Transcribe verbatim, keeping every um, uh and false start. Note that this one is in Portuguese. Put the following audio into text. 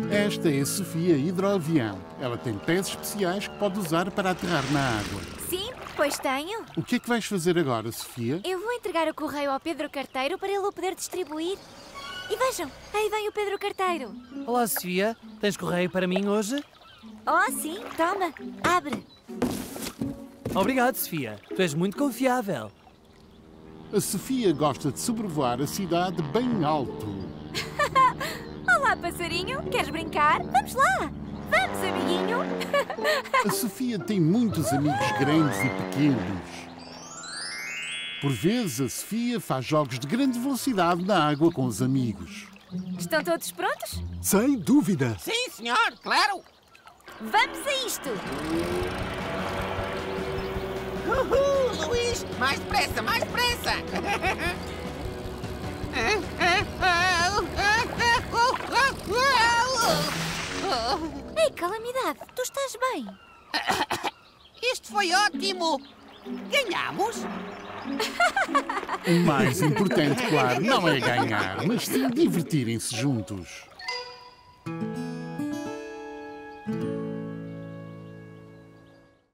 Esta é a Sofia Hidroavião. Ela tem pés especiais que pode usar para aterrar na água. Sim, pois tenho. O que é que vais fazer agora, Sofia? Eu vou entregar o correio ao Pedro Carteiro para ele o poder distribuir. E vejam, aí vem o Pedro Carteiro. Olá, Sofia. Tens correio para mim hoje? Oh, sim, toma, abre. Obrigado, Sofia. Tu és muito confiável. A Sofia gosta de sobrevoar a cidade bem alto. Olá, passarinho. Queres brincar? Vamos lá. Vamos, amiguinho. A Sofia tem muitos amigos grandes e pequenos. Por vezes, a Sofia faz jogos de grande velocidade na água com os amigos. Estão todos prontos? Sem dúvida! Sim, senhor, claro! Vamos a isto! Uhul, Luís! Mais depressa, mais depressa! Ei, calamidade, tu estás bem? Isto foi ótimo! Ganhamos? O mais importante, claro, não é ganhar, mas sim divertirem-se juntos.